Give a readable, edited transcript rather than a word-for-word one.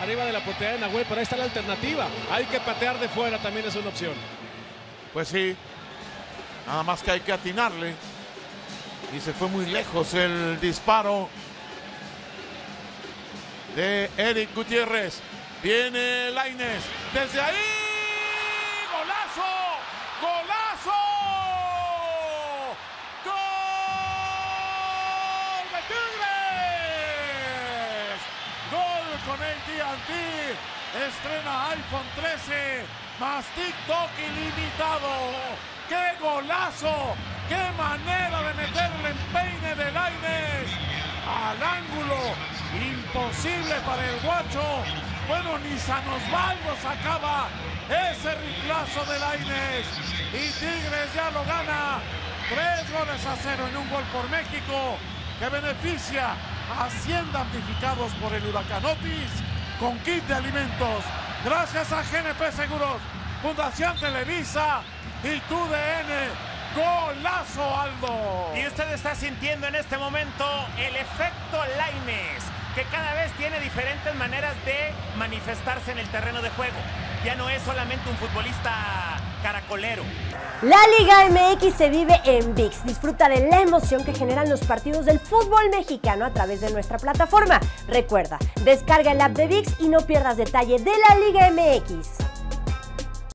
arriba de la portería de Nahuel, pero ahí está la alternativa. Hay que patear de fuera, también es una opción. Pues sí, nada más que hay que atinarle. Y se fue muy lejos el disparo de Eric Gutiérrez. Viene Lainez, desde ahí, ¡golazo! ¡Golazo! ¡Gol de Tigres! ¡Gol con AT&T! Estrena iPhone 13 más TikTok ilimitado. ¡Qué golazo! ¡Qué manera de meterle empeine de Lainez! Al ángulo, imposible para el guacho. Bueno, ni San Osvaldo sacaba ese riflazo de Lainez. Y Tigres ya lo gana. 3-0 en un gol por México, que beneficia a 100 damnificados por el huracán Otis con kit de alimentos. Gracias a GNP Seguros, Fundación Televisa y TUDN. ¡Golazo, Aldo! Y usted está sintiendo en este momento el efecto Lainez, que cada vez tiene diferentes maneras de manifestarse en el terreno de juego. Ya no es solamente un futbolista caracolero. La Liga MX se vive en ViX. Disfruta de la emoción que generan los partidos del fútbol mexicano a través de nuestra plataforma. Recuerda, descarga el app de ViX y no pierdas detalle de la Liga MX.